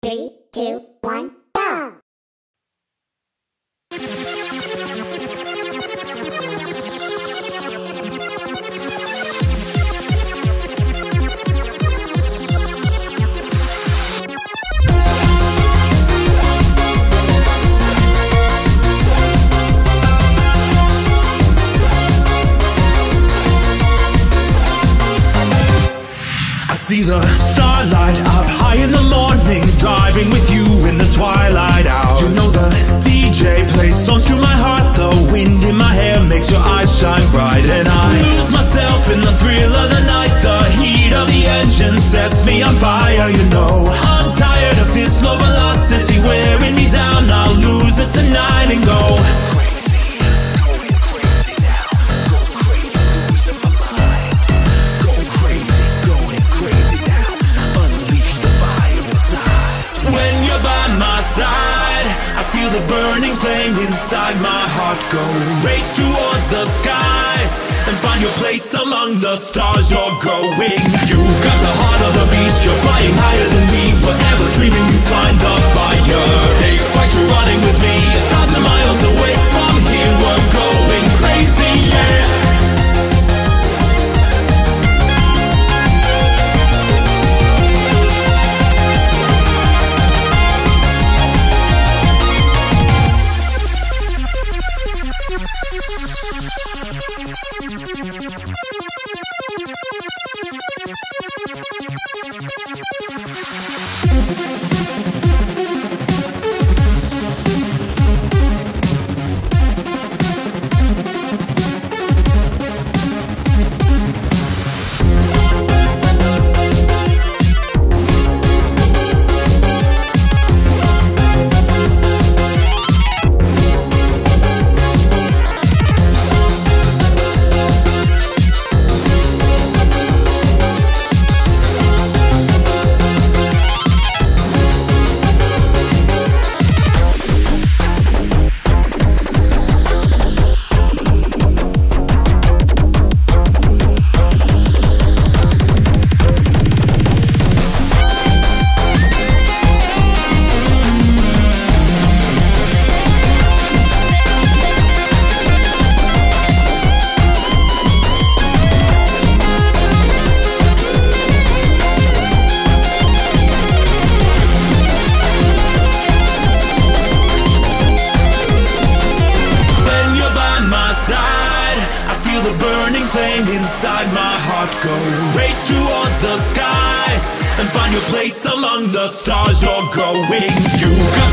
3, 2, 1, go! I see the starlight up high in the morning, driving with you in the twilight hours. You know the DJ plays songs to my heart, the wind in my hair makes your eyes shine bright, and I lose myself in the thrill of the night. The heat of the engine sets me on fire, you know. I'm tired of this low velocity wearing me down. I'll lose it tonight and go the burning flame inside my heart. Go race towards the skies and find your place among the stars. You're going. You've got the heart of the beast. You're flying higher than me. Whatever dreaming you find the fire. Take flight, you're running with me. 1,000 miles away from here. We're going crazy, yeah. Inside my heart, go race towards the skies and find your place among the stars. You're going. You've got